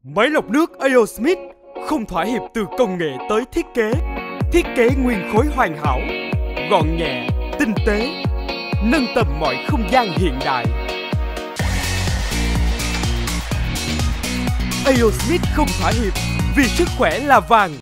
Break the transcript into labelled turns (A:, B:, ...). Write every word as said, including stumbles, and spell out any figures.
A: Máy lọc nước a o Smith không thỏa hiệp từ công nghệ tới thiết kế. Thiết kế nguyên khối hoàn hảo, gọn nhẹ, tinh tế, nâng tầm mọi không gian hiện đại. a o Smith không thỏa hiệp vì sức khỏe là vàng.